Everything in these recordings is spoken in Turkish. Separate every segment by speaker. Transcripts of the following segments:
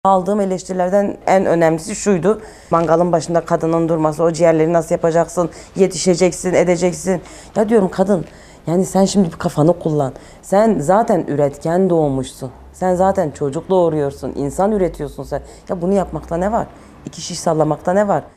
Speaker 1: Aldığım eleştirilerden en önemlisi şuydu. Mangalın başında kadının durması, o ciğerleri nasıl yapacaksın, yetişeceksin, edeceksin. Ya diyorum kadın, yani sen şimdi bir kafanı kullan. Sen zaten üretken doğmuşsun. Sen zaten çocuk doğuruyorsun, insan üretiyorsun sen. Ya bunu yapmakta ne var? İki şiş sallamakta ne var?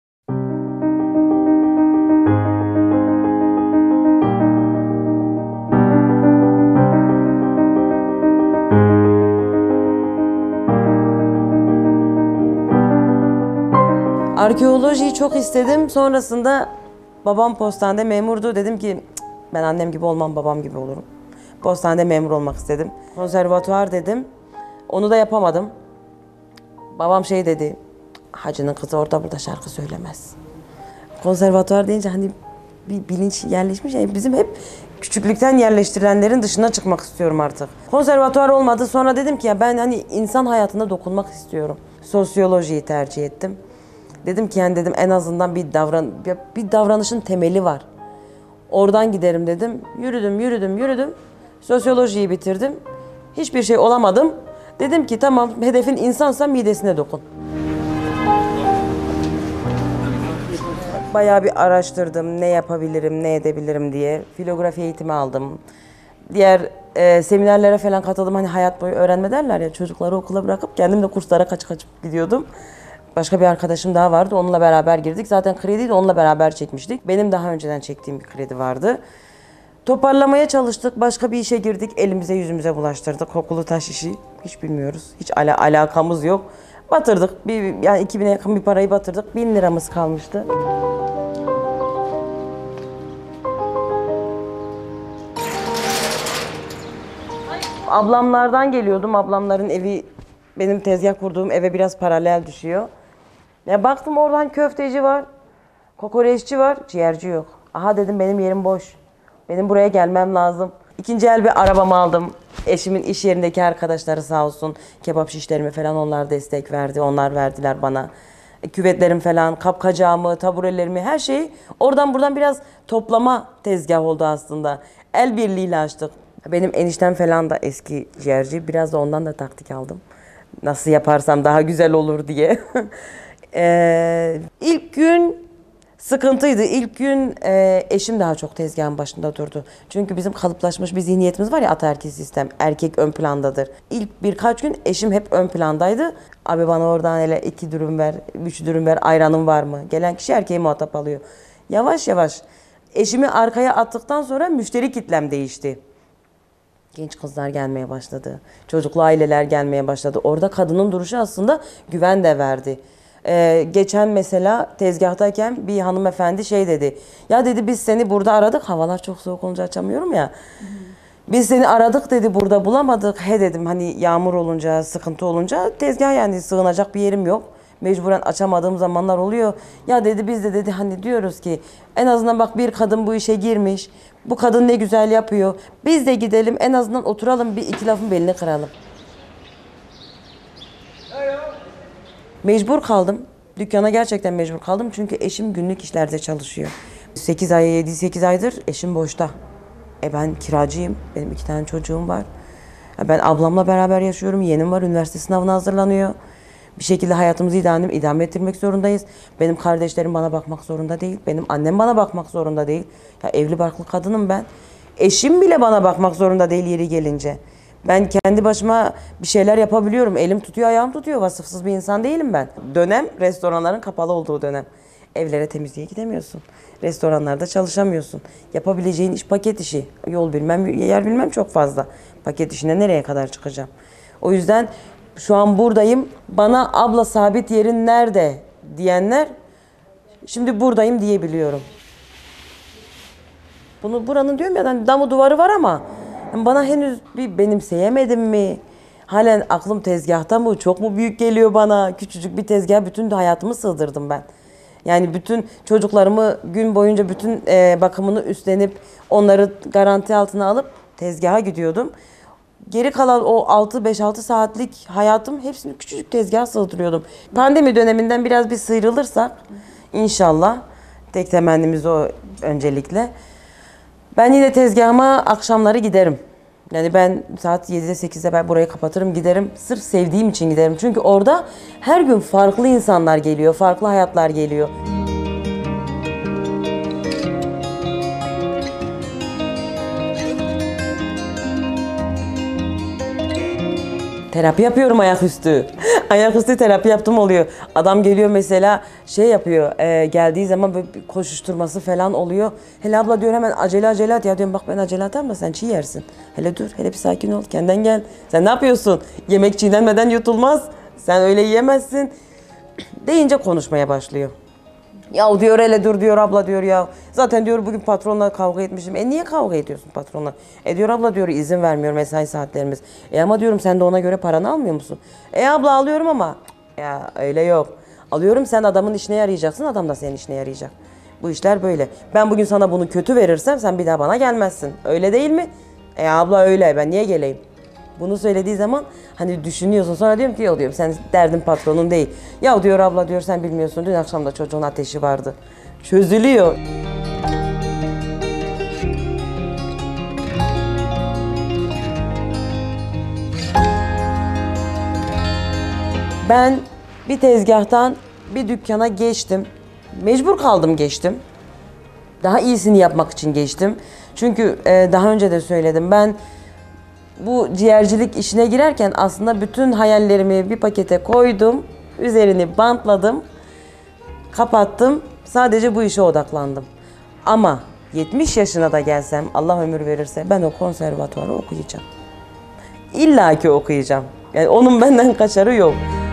Speaker 1: Arkeolojiyi çok istedim. Sonrasında babam postanede memurdu. Dedim ki ben annem gibi olmam, babam gibi olurum. Postanede memur olmak istedim. Konservatuvar dedim. Onu da yapamadım. Babam şey dedi, hacının kızı orada burada şarkı söylemez. Konservatuvar deyince hani bir bilinç yerleşmiş. Yani bizim hep küçüklükten yerleştirilenlerin dışına çıkmak istiyorum artık. Konservatuvar olmadı. Sonra dedim ki ya ben hani insan hayatına dokunmak istiyorum. Sosyolojiyi tercih ettim. Dedim ki yani dedim en azından bir davranışın temeli var. Oradan giderim dedim. Yürüdüm. Sosyolojiyi bitirdim. Hiçbir şey olamadım. Dedim ki tamam, hedefin insansa midesine dokun. Bayağı bir araştırdım, ne yapabilirim, ne edebilirim diye. Filografi eğitimi aldım. Diğer seminerlere falan katıldım. Hani hayat boyu öğrenme derler ya, çocukları okula bırakıp kendim de kurslara kaçıp gidiyordum. Başka bir arkadaşım daha vardı, onunla beraber girdik. Zaten krediyi de onunla beraber çekmiştik. Benim daha önceden çektiğim bir kredi vardı. Toparlamaya çalıştık, başka bir işe girdik, elimize yüzümüze bulaştırdık. Kokulu taş işi, hiç bilmiyoruz, hiç alakamız yok. Batırdık, yani 2000'e yakın bir parayı batırdık, 1000 liramız kalmıştı. Ablamlardan geliyordum, ablamların evi, benim tezgah kurduğum eve biraz paralel düşüyor. Ya baktım oradan köfteci var, kokoreççi var, ciğerci yok. Aha dedim benim yerim boş. Benim buraya gelmem lazım. İkinci el bir arabamı aldım. Eşimin iş yerindeki arkadaşları sağ olsun kebap şişlerime falan onlar destek verdi. Onlar verdiler bana. Küvetlerim falan, kapkacağımı, taburelerimi, her şeyi oradan buradan biraz toplama tezgah oldu aslında. El birliğiyle açtık. Benim eniştem falan da eski ciğerci. Biraz da ondan da taktik aldım. Nasıl yaparsam daha güzel olur diye. İlk gün sıkıntıydı. İlk gün eşim daha çok tezgahın başında durdu. Çünkü bizim kalıplaşmış bir zihniyetimiz var ya, ataerkil sistem. Erkek ön plandadır. İlk birkaç gün eşim hep ön plandaydı. Abi bana oradan hele 2 dürüm ver, 3 dürüm ver, ayranın var mı? Gelen kişi erkeği muhatap alıyor. Yavaş yavaş eşimi arkaya attıktan sonra müşteri kitlem değişti. Genç kızlar gelmeye başladı. Çocuklu aileler gelmeye başladı. Orada kadının duruşu aslında güven de verdi. Geçen mesela tezgahtayken bir hanımefendi şey dedi. Ya dedi biz seni burada aradık. Havalar çok soğuk olunca açamıyorum ya. Biz seni aradık dedi, burada bulamadık. He dedim hani yağmur olunca, sıkıntı olunca tezgah, yani sığınacak bir yerim yok. Mecburen açamadığım zamanlar oluyor. Ya dedi biz de dedi hani diyoruz ki en azından bak bir kadın bu işe girmiş. Bu kadın ne güzel yapıyor. Biz de gidelim en azından oturalım, bir iki lafın belini kıralım. Mecbur kaldım. Dükkana gerçekten mecbur kaldım. Çünkü eşim günlük işlerde çalışıyor. 8 ay, 7-8 aydır eşim boşta. Ben kiracıyım. Benim 2 tane çocuğum var. Ben ablamla beraber yaşıyorum. Yeğenim var. Üniversite sınavına hazırlanıyor. Bir şekilde hayatımızı idame ettirmek zorundayız. Benim kardeşlerim bana bakmak zorunda değil. Benim annem bana bakmak zorunda değil. Ya evli barklı kadınım ben. Eşim bile bana bakmak zorunda değil yeri gelince. Ben kendi başıma bir şeyler yapabiliyorum. Elim tutuyor, ayağım tutuyor. Vasıfsız bir insan değilim ben. Dönem restoranların kapalı olduğu dönem. Evlere temizliğe gidemiyorsun. Restoranlarda çalışamıyorsun. Yapabileceğin iş paket işi. Yol bilmem, yer bilmem çok fazla. Paket işine nereye kadar çıkacağım? O yüzden şu an buradayım. Bana abla sabit yerin nerede diyenler şimdi buradayım diyebiliyorum. Buranın diyorum ya hani damı duvarı var ama bana henüz bir benimseyemedim mi? Halen aklım tezgahta mı? Çok mu büyük geliyor bana? Küçücük bir tezgah, bütün hayatımı sığdırdım ben. Yani bütün çocuklarımı gün boyunca bütün bakımını üstlenip onları garanti altına alıp tezgaha gidiyordum. Geri kalan o 5-6 saatlik hayatım hepsini küçücük tezgaha sığdırıyordum. Pandemi döneminden biraz bir sıyrılırsak inşallah, tek temennimiz o öncelikle. Ben yine tezgahıma akşamları giderim. Yani ben saat 7'de 8'de ben burayı kapatırım giderim. Sırf sevdiğim için giderim. Çünkü orada her gün farklı insanlar geliyor, farklı hayatlar geliyor. Terapi yapıyorum ayaküstü. Ayaküstü terapi yaptım oluyor. Adam geliyor mesela şey yapıyor. Geldiği zaman böyle bir koşuşturması falan oluyor. Hele abla diyor hemen acele acele at. Ya diyorum bak ben acele atarım da sen çiğ yersin. Hele dur hele bir sakin ol kendinden gel. Sen ne yapıyorsun? Yemek çiğnenmeden yutulmaz. Sen öyle yiyemezsin. Deyince konuşmaya başlıyor. Ya diyor hele dur diyor abla diyor ya. Zaten diyor bugün patronla kavga etmişim. Niye kavga ediyorsun patronla? Diyor abla diyor izin vermiyor mesai saatlerimiz. Ama diyorum sen de ona göre paranı almıyor musun? Abla alıyorum ama. Ya öyle yok. Alıyorum sen adamın işine yarayacaksın adam da senin işine yarayacak. Bu işler böyle. Ben bugün sana bunu kötü verirsem sen bir daha bana gelmezsin. Öyle değil mi? Abla öyle ben niye geleyim? Bunu söylediği zaman hani düşünüyorsun. Sonra diyorum ki yok diyorum sen derdin patronun değil. Ya diyor abla diyor sen bilmiyorsun dün akşam da çocuğun ateşi vardı. Çözülüyor. Ben bir tezgahtan bir dükkana geçtim. Mecbur kaldım geçtim. Daha iyisini yapmak için geçtim. Çünkü daha önce de söyledim ben bu ciğercilik işine girerken aslında bütün hayallerimi bir pakete koydum. Üzerini bantladım. Kapattım. Sadece bu işe odaklandım. Ama 70 yaşına da gelsem Allah ömür verirse ben o konservatuvarı okuyacağım. İlla ki okuyacağım. Yani onun benden kaçarı yok.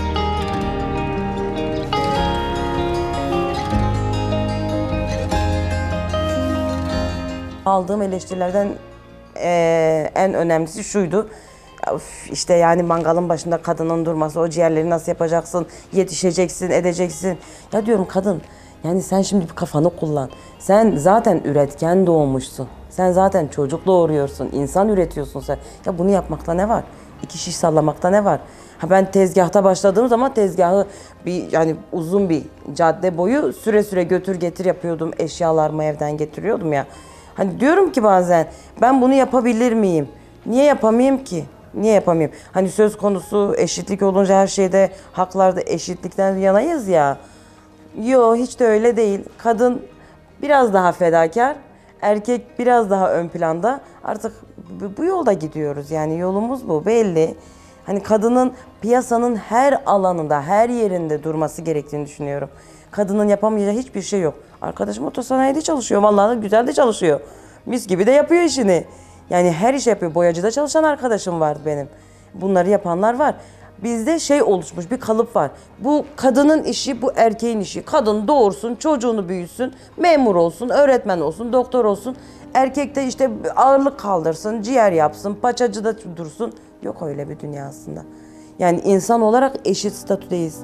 Speaker 1: Aldığım eleştirilerden en önemlisi şuydu. İşte yani mangalın başında kadının durması, o ciğerleri nasıl yapacaksın, yetişeceksin, edeceksin. Ya diyorum kadın, yani sen şimdi bir kafanı kullan. Sen zaten üretken doğmuşsun. Sen zaten çocuk doğuruyorsun, insan üretiyorsun sen. Ya bunu yapmakta ne var? İki şiş sallamakta ne var? Ha ben tezgahta başladığım zaman tezgahı bir yani uzun bir cadde boyu süre süre götür getir yapıyordum. Eşyalarımı evden getiriyordum ya. Hani diyorum ki bazen ben bunu yapabilir miyim? Niye yapamayayım ki? Niye yapamayayım? Hani söz konusu eşitlik olunca her şeyde haklarda eşitlikten yanayız ya. Yo hiç de öyle değil. Kadın biraz daha fedakar, erkek biraz daha ön planda. Artık bu yolda gidiyoruz yani yolumuz bu belli. Hani kadının piyasanın her alanında, her yerinde durması gerektiğini düşünüyorum. Kadının yapamayacağı hiçbir şey yok. Arkadaşım otosanayide çalışıyor. Vallahi güzel de çalışıyor. Mis gibi de yapıyor işini. Yani her iş yapıyor. Boyacıda çalışan arkadaşım vardı benim. Bunları yapanlar var. Bizde şey oluşmuş bir kalıp var. Bu kadının işi, bu erkeğin işi. Kadın doğursun, çocuğunu büyütsün, memur olsun, öğretmen olsun, doktor olsun. Erkek de işte ağırlık kaldırsın, ciğer yapsın, paçacıda dursun. Yok öyle bir dünya aslında. Yani insan olarak eşit statüdeyiz.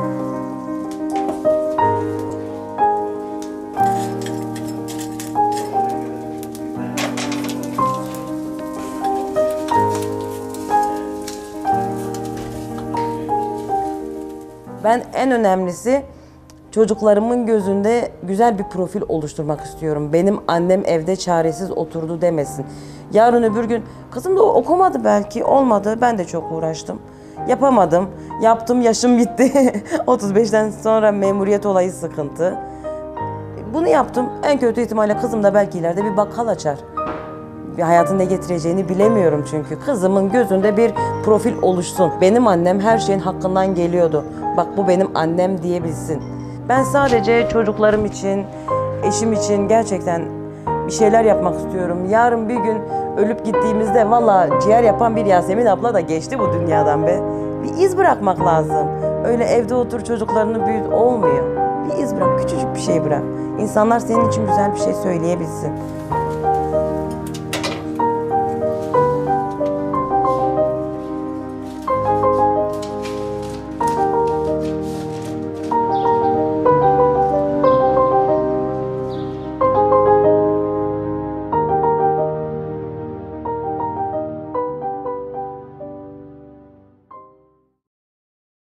Speaker 1: Ben en önemlisi çocuklarımın gözünde güzel bir profil oluşturmak istiyorum. Benim annem evde çaresiz oturdu demesin. Yarın öbür gün kızım da okumadı belki olmadı. Ben de çok uğraştım. Yapamadım. Yaptım yaşım bitti. 35'ten sonra memuriyet olayı sıkıntı. Bunu yaptım. En kötü ihtimalle kızım da belki ileride bir bakkal açar. Bir hayatın ne getireceğini bilemiyorum çünkü. Kızımın gözünde bir profil oluşsun. Benim annem her şeyin hakkından geliyordu. Bak bu benim annem diyebilsin. Ben sadece çocuklarım için, eşim için gerçekten bir şeyler yapmak istiyorum. Yarın bir gün ölüp gittiğimizde valla ciğer yapan bir Yasemin abla da geçti bu dünyadan be. Bir iz bırakmak lazım. Öyle evde otur çocuklarını büyüt olmuyor. Bir iz bırak, küçücük bir şey bırak. İnsanlar senin için güzel bir şey söyleyebilsin.